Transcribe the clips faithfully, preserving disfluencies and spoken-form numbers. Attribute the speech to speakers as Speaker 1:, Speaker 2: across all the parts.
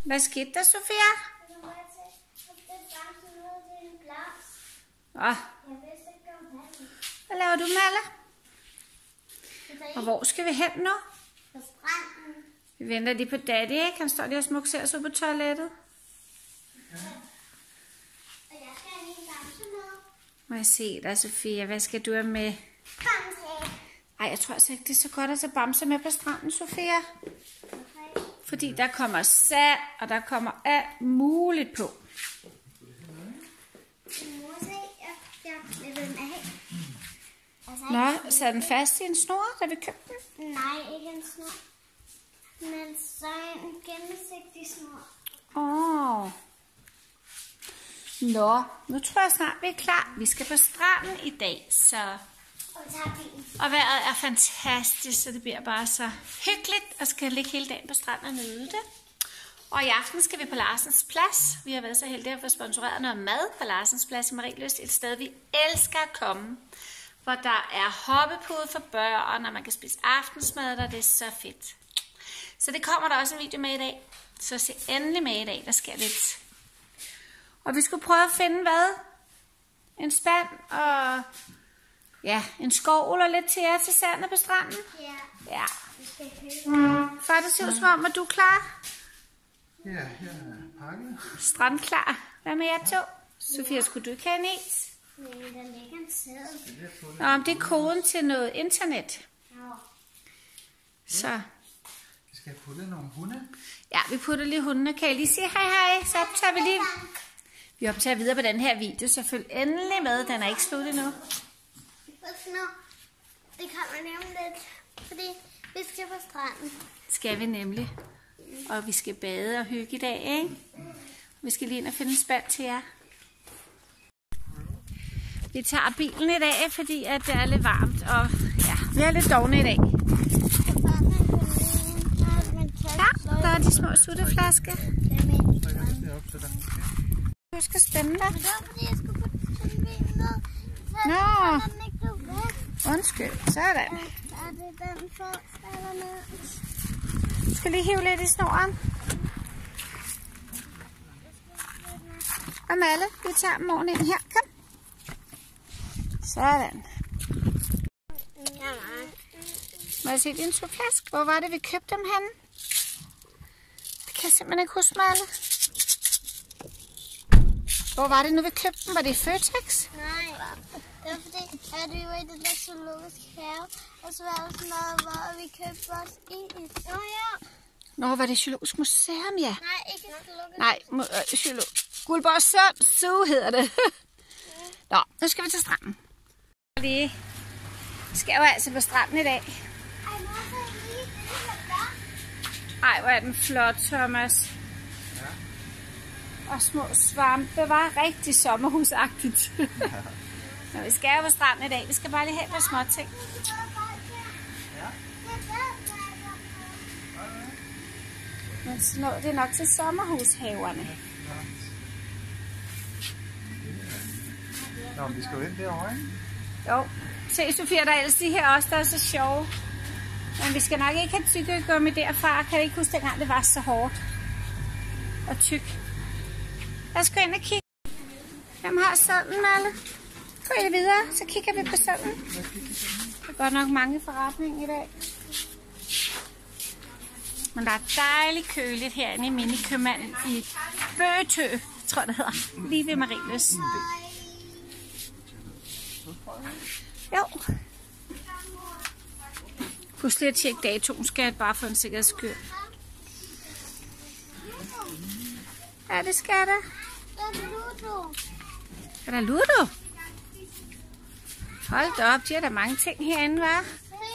Speaker 1: Hvad skete der, Sofia? Åh. Hvad laver du, Malle? Og hvor skal vi hen nu?
Speaker 2: På stranden.
Speaker 1: Vi venter lige på Daddy, ikke? Han står lige og smukser sig på toilettet.
Speaker 2: Ja. Og jeg skal have en bamse med.
Speaker 1: Må jeg se dig, Sofia? Hvad skal du have med?
Speaker 2: Bamse.
Speaker 1: Ej, jeg tror altså ikke, det er så godt at tage bamser med på stranden, Sofia.
Speaker 2: Okay.
Speaker 1: Fordi der kommer sand, og der kommer alt muligt på. Nå, så er den fast i en snor, da vi købte den?
Speaker 2: Nej, ikke en snor. Men så en gennemsigtig snor.
Speaker 1: Åh. Oh. Nå, nu tror jeg snart, vi er klar. Vi skal på stranden i dag, så...
Speaker 2: Og tager bilen.
Speaker 1: Og vejret er fantastisk, så det bliver bare så hyggeligt, og skal ligge hele dagen på stranden og nyde det. Og i aften skal vi på Larsens Plads. Vi har været så heldige at få sponsoreret noget mad på Larsens Plads i Marielyst. Et sted, vi elsker at komme. Hvor der er hoppepude for børn, og man kan spise aftensmad, og det er så fedt. Så det kommer der også en video med i dag. Så se endelig med i dag, der sker lidt. Og vi skulle prøve at finde hvad? En spand og ja, en skovl og lidt til jer til sandet på stranden.
Speaker 2: Ja.
Speaker 1: Ja.
Speaker 2: Vi skal høre.
Speaker 1: Far, det ser ud som om, at du er klar.
Speaker 3: Ja, jeg er pakket.
Speaker 1: Strandklar. Hvad med jer to? Sofia, skulle du ikke have en is?
Speaker 2: Nej, der ligger en sæd.
Speaker 1: Nå, om det er koden til noget internet.
Speaker 2: Ja.
Speaker 1: Så.
Speaker 3: Vi skal putte nogle hunde.
Speaker 1: Ja, vi putter lige hundene. Kan I lige sige hej hej? Så optager vi lige. Vi optager videre på den her video, så følg endelig med. Den er ikke slut endnu.
Speaker 2: Det kommer nemlig lidt, fordi vi skal på stranden.
Speaker 1: Skal vi nemlig. Og vi skal bade og hygge i dag, ikke? Vi skal lige ind og finde en spand til jer. Vi tager bilen i dag, fordi at det er lidt varmt, og ja, vi er lidt dovne i dag. Ja, der er de små sutteflasker. Du skal spænde dig. Nå, undskyld, sådan. Du skal lige hive lidt i snoren. Og Malle, vi tager dem ordentligt ind her. Kom. Sådan. Må jeg se din soflask? Hvor var det, vi købte dem henne? Det kan jeg simpelthen ikke huske, Malle. Hvor var det nu, vi købte dem? Var det i Føtex?
Speaker 2: Nej, det var fordi, at vi var i det der zoologiske have, og så var der sådan noget, hvor vi købte vores is. Nå ja.
Speaker 1: Nå, var det Zoologisk Museum, ja?
Speaker 2: Nej, ikke zoologisk.
Speaker 1: Nej, øh, zoolog. Guldborg Sund Zoo hedder det. Nå, nu skal vi til stranden. Vi skal jo altså på stranden i dag. Ej, hvor er den flot, Thomas. Og små svampe var rigtig sommerhusagtigt. Nå, vi skal jo på stranden i dag. Vi skal bare lige have nogle små ting. Men så nå, det er nok til sommerhushaverne.
Speaker 3: Nå, vi skal jo ind derovre, ikke?
Speaker 1: Jo. Se, Sofia, der er ellers de her også, der er så sjove. Men vi skal nok ikke have tyggegummi derfra. Kan jeg ikke huske, dengang det var så hårdt og tyk. Lad os gå ind og kigge. Hvem har sådan, Malle? Gå ind videre, så kigger vi på sådan. Der er godt nok mange forretninger i dag. Men der er dejligt køligt herinde i minikøbmanden i Bøtø, tror jeg det hedder. Lige ved Marielyst. Jo. Husk lige at tjekke datoen, skal jeg bare få en sikkerheds skyld. Ja, det skal der. Er der Ludo? Hold da op, de har der mange ting herinde, hva'?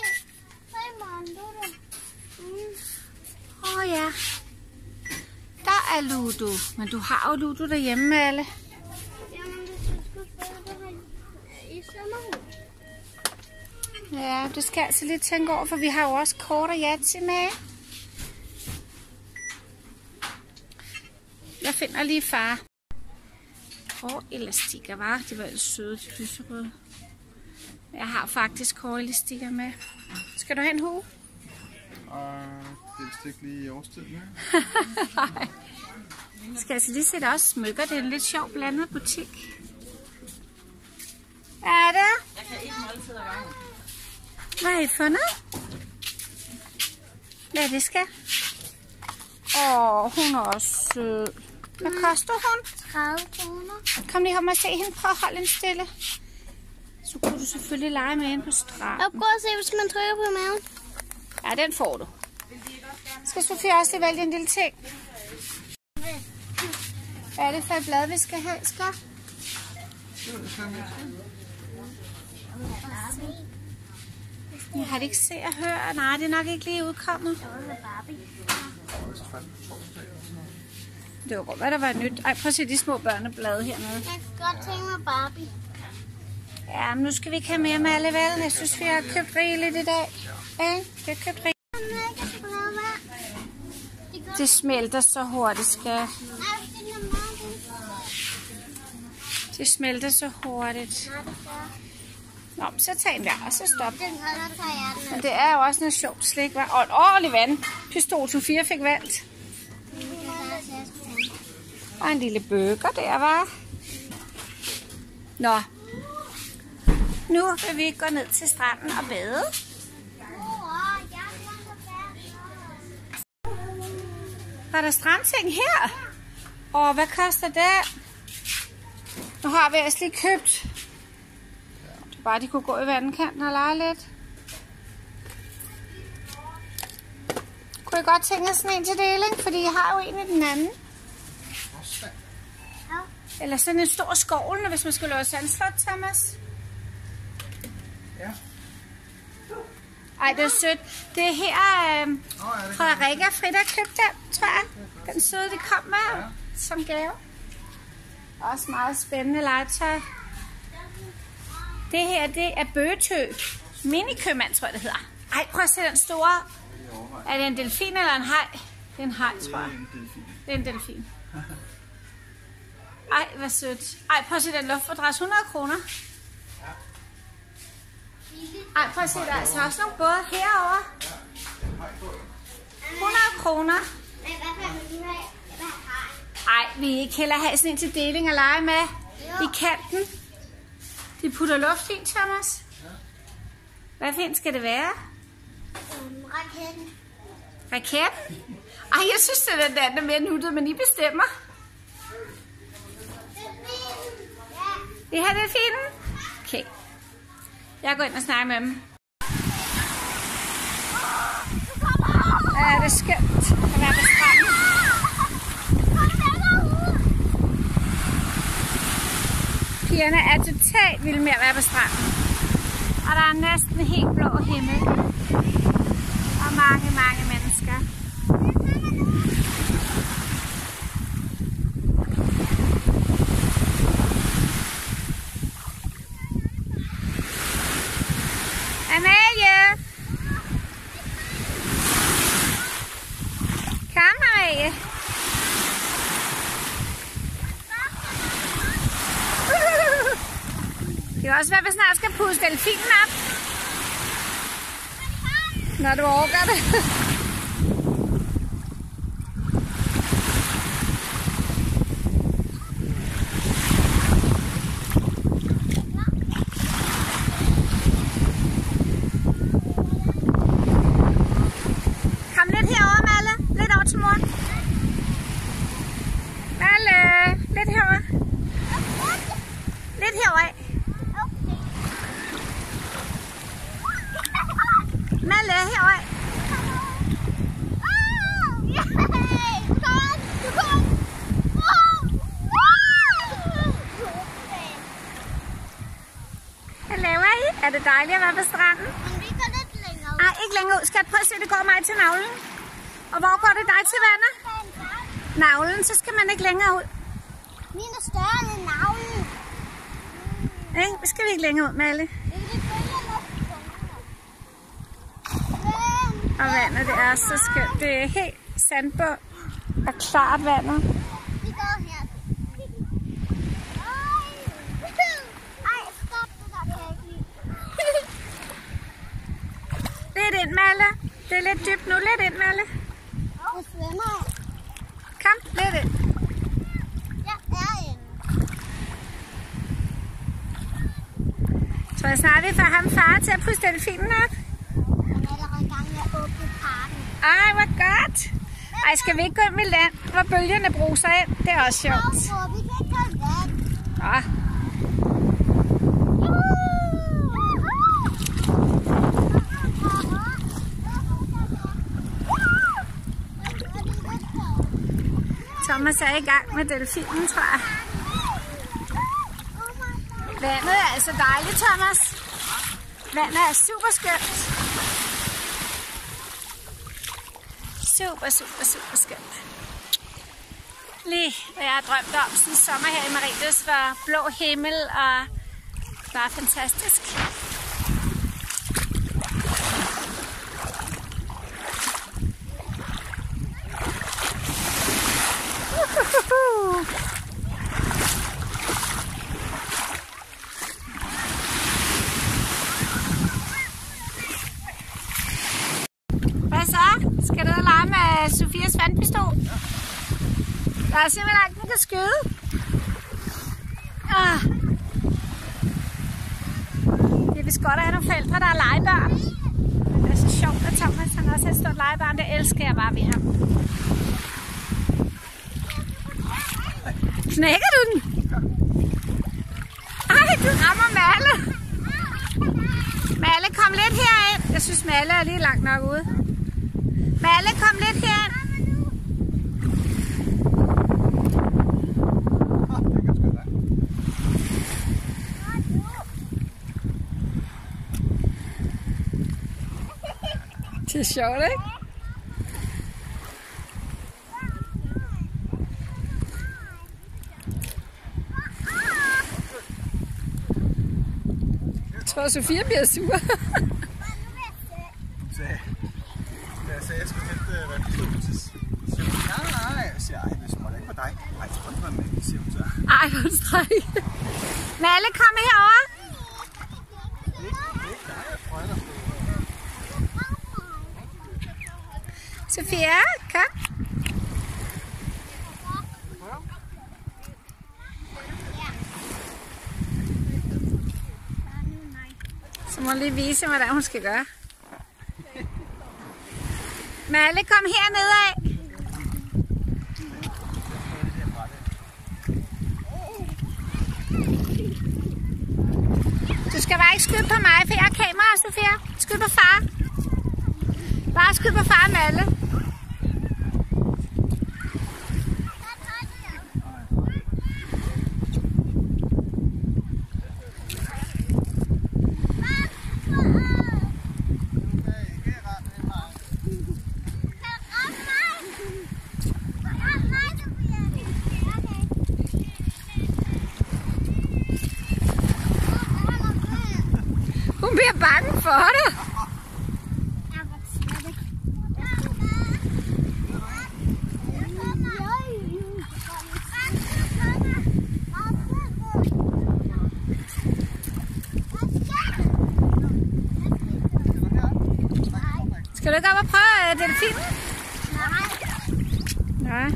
Speaker 1: Åh oh, ja. Der er Ludo. Men du har jo Ludo derhjemme, Malle. Ja, det skal jeg altså lige tænke over, for vi har jo også kort og Yatzy med. Jeg finder lige far. Og elastikker, var. De var ellers søde, de lyserøde. Jeg har faktisk hårelastikker med. Skal du have en hue?
Speaker 3: Og det er ikke lige i årstiden, ja?
Speaker 1: Nej. Skal jeg så lige se, der også smykker. Det er en lidt sjov blandet butik. Hvad er det?
Speaker 4: Jeg kan ikke måltid ad gangen.
Speaker 1: Hvad har I fundet? Hvad er det, skal? Åh, hun er også sød. Hvad koster hun?
Speaker 2: tredive kroner.
Speaker 1: Kom lige om og se hende. Prøv at holde hende stille. Så kunne du selvfølgelig lege med hende på stranden.
Speaker 2: Og prøv at se, hvis man trykker på maven.
Speaker 1: Ja, den får du. Skal Sofie også lige vælge en lille ting? Hvad er det for et blad, vi skal have, Skar? Jeg har det ikke set og høre. Nej, det er nok ikke lige udkommet. Det var godt, hvad der var nyt. Ej, prøv at se de små børneblade hernede.
Speaker 2: Jeg kan godt tænke mig Barbie.
Speaker 1: Ja, men nu skal vi ikke have mere med alle valgene. Jeg synes, vi har købt rigeligt i dag. Ja, vi har købt rigeligt. Det smelter så hurtigt, skal. Det smelter så hurtigt. Nå, så tag en der, og så stop. Men det er jo også noget sjovt slik, hva'? Og en ordentlig vand. Pistol Sofia fik valgt. Og en lille burger der, var. Nå. Nu vil vi gå ned til stranden og bade. Var der strandting her? Og hvad koster det? Nu har vi altså lige købt. Det er bare, de kunne gå i vandkanten og lege lidt. Kunne I godt tænke sådan en til deling? Fordi jeg har jo en i den anden. Eller sådan en stor skovl, hvis man skulle lave sandslot, Thomas.
Speaker 3: Ja.
Speaker 1: Ej, det er sødt. Det er her, øh, Frederikke og Frida købte den, tror jeg. Den søde, de kom med som gave. Også meget spændende legetøj. Det her, det er Bøgetø. Minikøbmand, tror jeg, det hedder. Ej, prøv at se den store. Er det en delfin eller en haj? Det er en haj, tror jeg. Det er en delfin. Ej, hvad sødt. Ej, prøv at se den luftfordræs. hundrede kroner. Ej, prøv at se, der er altså også nogle både herovre. hundrede kroner. Ej, vi ikke heller have sådan en til deling og lege med i kanten. De putter luft i, Thomas. Hvad fint skal det være?
Speaker 2: Raketten.
Speaker 1: Raketten? Ej, jeg synes, det er den der, der er mere nuttet, men I bestemmer. Det her, det er fint. Okay. Jeg går ind og snakker med dem. Ja, det er skønt at være på stranden. Pigerne er totalt vilde med at være på stranden. Og der er næsten helt blå himmel. Og mange, mange mennesker. Amalie! Kom, Marie. Det kan også være, at vi snart skal puste delfinen op. Når du orker det. Kom lidt herover, Malle. Lidt over til mor. Malle, lidt herover. Lidt herover. Malle, herover. Hvad laver I? Er det dejligt at være på stranden?
Speaker 2: Men vi går lidt længere ud.
Speaker 1: Nej, ikke længere ud. Skat, prøv at se, det går mig til navlen. Og hvor går det dig til vandet? Navlen, så skal man ikke længere ud.
Speaker 2: Min er større end navlen.
Speaker 1: Nej, vi skal vi ikke længere ud, Malle. Og vandet, det er så skønt. Det er helt sandbund og klart vandet.
Speaker 2: Vi går her. Ej, stop det der, kan jeg ikke lide.
Speaker 1: Lidt ind, Malle. Det er lidt dybt nu. Lidt ind, Malle.
Speaker 2: Jeg svømmer.
Speaker 1: Kom, lidt ind. snart vi får ham far til at puste delfinen op.
Speaker 2: Han er allerede i gang med at åbne parken.
Speaker 1: Ej, hvor godt. Ej, skal vi ikke gå ind med land, hvor bølgerne bruser ind? Det er også sjovt.
Speaker 2: Hvorfor? Vi kan ikke gå i vand.
Speaker 1: Ja. Thomas er i gang med delfinen, tror jeg. Vandet er altså dejligt, Thomas. Vandet er super skønt. Super, super, super skønt. Lige hvad jeg har drømt om sådan en sommer her i Marienlyst, var blå himmel og bare fantastisk. Uhuhu. Hvad så? Skal du lege med Sofias vandpistol? Ja. Der er simpelthen ikke, den kan skyde. Ah. Det er vist godt at have nogle forældre, der er legebørn. Men det er så sjovt, at Thomas han også er et stort legebarn. Det elsker jeg bare ved ham. Knækker du den? Ej, du rammer Malle. Malle, kom lidt herind. Jeg synes, Malle er lige langt nok ude. Malle, kom lidt herind. Det er sjovt, ikke? Jeg tror, Sofia bliver sur.
Speaker 3: Jeg sagde, jeg skulle hente vandpistolen til Simon. Nej, nej, jeg siger, ej, det småt ikke for dig. Ej, det tror jeg ikke, siger hun så.
Speaker 1: Ej, hvor stræk. Malle, kom herover. Sofia, kom. Så må jeg lige vise, hvordan hun skal gøre. Malle, kom hernede af. Du skal bare ikke skyde på mig, for jeg har kamera, Sofia. Skyd på far. Bare skyd på far, Malle. Hun bliver bange for det. Skal du ikke op og prøve delfinen? Nej. Nej.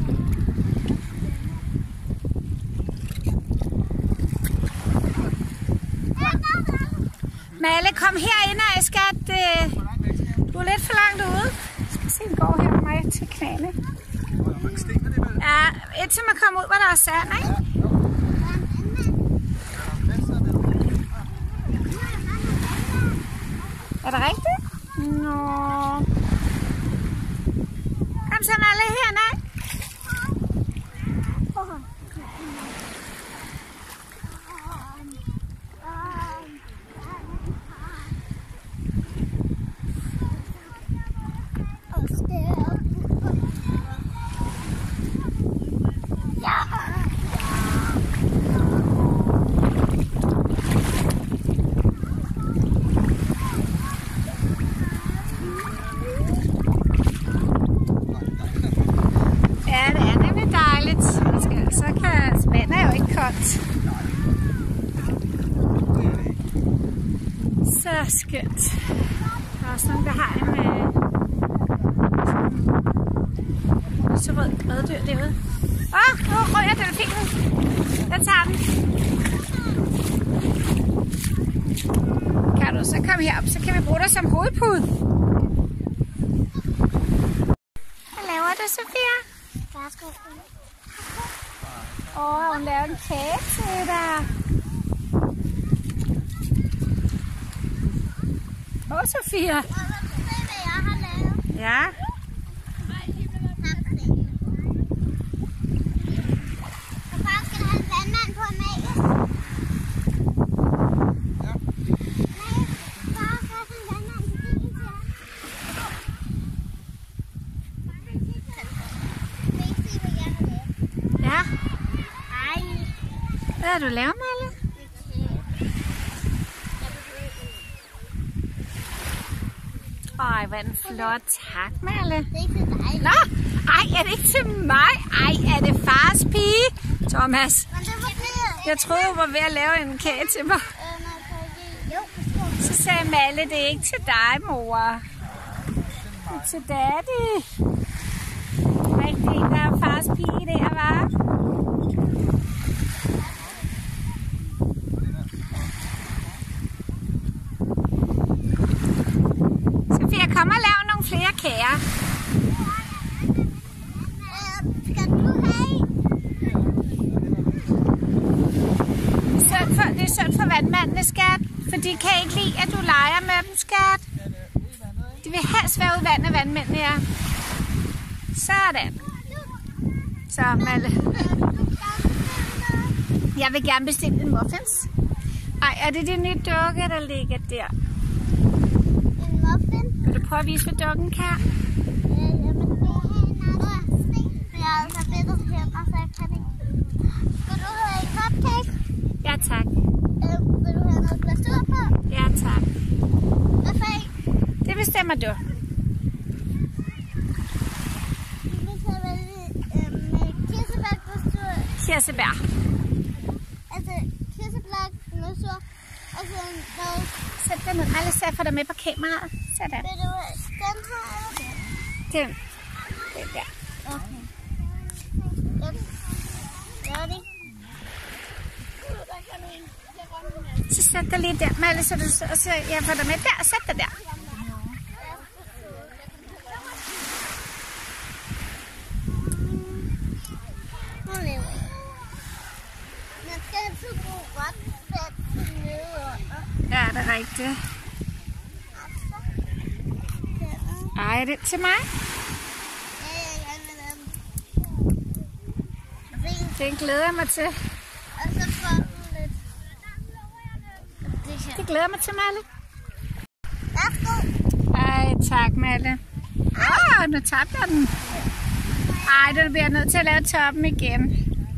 Speaker 1: Malle, kom herind, og skat. Du er lidt for langt ude. Jeg skal se, den går her med mig til knæene. Ja, indtil man kommer ud, hvor der er sand, ikke? Er det rigtigt? Nå. Kom så, Malle, herned. Så skønt. Der er også nogen, der har en øh, så rød røddyr derude. Åh, oh, nu rører delfinen. Jeg tager den. Kan du så komme herop, så kan vi bruge dig som hovedpude. Hvad laver du, Sofia? Åh, oh, hun laver en kage til dig. Åh, oh, Sofia. Ja. Hvad har du lavet, Malle? Ej, hvad en flot. Tak, Malle.
Speaker 2: Det er ikke til dig.
Speaker 1: Nå, ej, er det ikke til mig? Ej, er det fars pige? Thomas,
Speaker 2: Men det var det.
Speaker 1: jeg troede, du var ved at lave en kage til mig. Så sagde Malle, det er ikke til dig, mor. Det er til daddy. Rigtig, der er fars pige der, hva'? Kom og lav nogle flere kager.
Speaker 2: Skal du have?
Speaker 1: Det er synd for, det er synd for vandmændene, skat. For de kan ikke lide, at du leger med dem, skat. De vil helst være ude vandet, vandmændene er. Sådan. Så, Malle. Jeg vil gerne bestille en muffins. Ej, er det det nye dukke, der ligger der?
Speaker 2: En muffin?
Speaker 1: Vil du prøve at vise, hvad dukken kan?
Speaker 2: Øh, jamen, det er en anden. Jeg har altså bedre til mig, så jeg kan ikke. Skal du have en cupcake?
Speaker 1: Ja, tak.
Speaker 2: Øh, vil du have noget glasur på?
Speaker 1: Ja, tak.
Speaker 2: Hvad for en?
Speaker 1: Det bestemmer du.
Speaker 2: Vi kan vælge øh, med kirsebærglasur.
Speaker 1: Kirsebær.
Speaker 2: Altså, kirsebærglasur. Og så noget.
Speaker 1: Sæt den ned. Malle, så jeg får dig med på kameraet. Sådan.
Speaker 2: Vil du have den her eller den?
Speaker 1: Den. Den der.
Speaker 2: Okay. Den. Gør det.
Speaker 1: Så sæt dig lige der, Malle, så, du, og så jeg får dig med der, og sæt dig der.
Speaker 2: Man skal altid bruge ret fat nedenunder.
Speaker 1: Ja, det er rigtigt. Ej, er det til mig?
Speaker 2: Ja, jeg gerne vil have den.
Speaker 1: Det glæder jeg mig til.
Speaker 2: Og så får du lidt. Det her.
Speaker 1: Det glæder jeg mig til, Malle.
Speaker 2: Værsgo.
Speaker 1: Ej, tak, Malle. Åh, nu tabte jeg den. Ej, den bliver nødt til at lave toppen igen.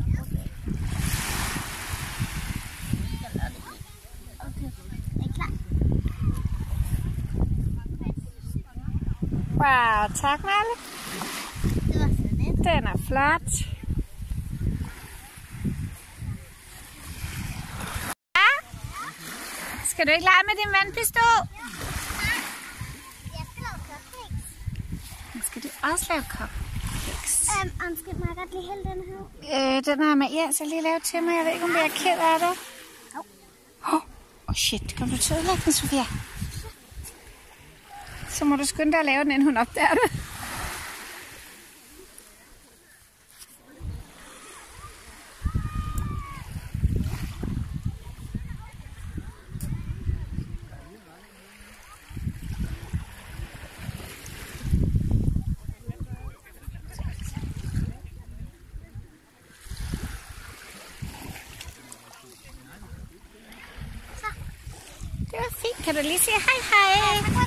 Speaker 1: Wow, tak, Malle.
Speaker 2: Det var så lidt.
Speaker 1: Den er flot. Ja? Skal du ikke lege med din vandpistol?
Speaker 2: Jeg skal lave cupcakes.
Speaker 1: Skal du også lave cupcakes?
Speaker 2: Um, undskyld mig, godt lige hælde den her.
Speaker 1: Øh, den har Maria så lige lavet til mig. Jeg ved ikke, om jeg er ked af det. Åh, oh. oh, shit. Kom du til at ødelægge den, Sofia? Så må du skynde dig at lave den, inden hun opdager det. Det var fint. Kan du lige sige hej hej?